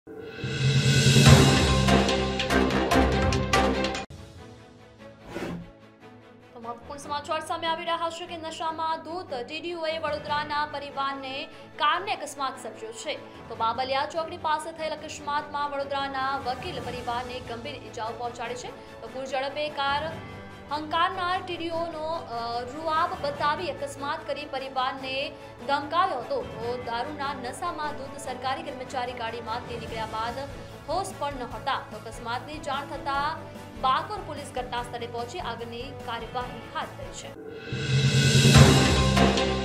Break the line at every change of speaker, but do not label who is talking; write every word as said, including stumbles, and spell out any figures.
महत्वपूर्ण समाचार सामे આવી રહ્યા છે કે નશામાં ધૂત ટીડીઓએ વડોદરાના પરિવારને કારને અકસ્માત સર્જ્યો છે। તો બાબલિયા ચોકડી પાસે થયેલ અકસ્માતમાં વડોદરાના વકીલ પરિવારને ગંભીર ઇજાઓ પહોંચાડી છે। તો પૂર ઝડપે કાર હંકારનાર ટીડીઓનો રૂઆબ બતાવી અકસ્માત કરી પરિવારને ધમકાવ્યો હતો। તો દારૂના નશામાં ધૂત સરકારી કર્મચારી ગાડીમાંથી નીકળ્યા બાદ હોશ પણ ન હતા। તો અકસ્માતની જાણ થતાં बाकोर पुलिस घटना स्थले पहुंची आगनी कार्यवाही हाथ धरी है।